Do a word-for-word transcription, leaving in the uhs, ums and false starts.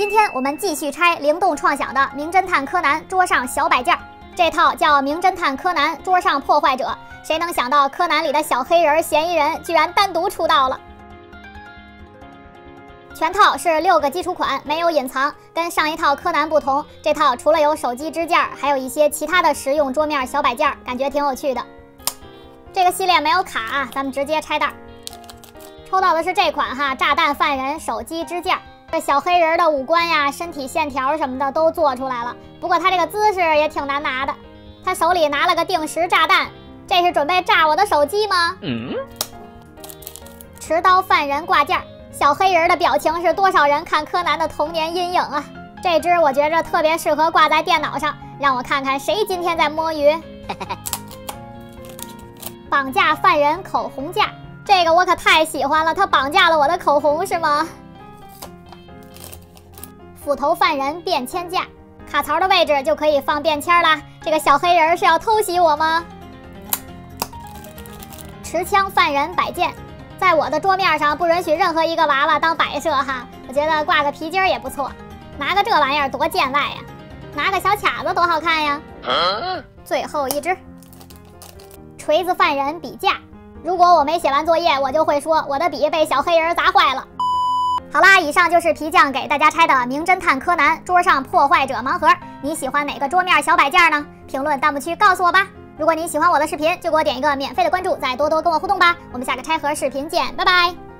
今天我们继续拆灵动创想的《名侦探柯南》桌上小摆件，这套叫《名侦探柯南桌上破坏者》。谁能想到柯南里的小黑人嫌疑人居然单独出道了？全套是六个基础款，没有隐藏。跟上一套柯南不同，这套除了有手机支架，还有一些其他的实用桌面小摆件，感觉挺有趣的。这个系列没有卡啊，咱们直接拆袋。抽到的是这款哈，炸弹犯人手机支架。这小黑人的五官呀、身体线条什么的都做出来了，不过他这个姿势也挺难拿的。他手里拿了个定时炸弹，这是准备炸我的手机吗？嗯。持刀犯人挂件，小黑人的表情是多少人看柯南的童年阴影啊！这只我觉着特别适合挂在电脑上，让我看看谁今天在摸鱼。绑架犯人口红架，这个我可太喜欢了，他绑架了我的口红是吗？斧头犯人便签架，卡槽的位置就可以放便签啦。这个小黑人是要偷袭我吗？持枪犯人摆件，在我的桌面上不允许任何一个娃娃当摆设哈，我觉得挂个皮筋儿也不错。拿个这玩意儿多见外呀，拿个小卡子多好看呀。啊、最后一只锤子犯人笔架，如果我没写完作业，我就会说我的笔被小黑人砸坏了。好啦，以上就是皮匠给大家拆的《名侦探柯南桌上破坏者盲盒》，你喜欢哪个桌面小摆件呢？评论弹幕区告诉我吧。如果您喜欢我的视频，就给我点一个免费的关注，再多多跟我互动吧。我们下个拆盒视频见，拜拜。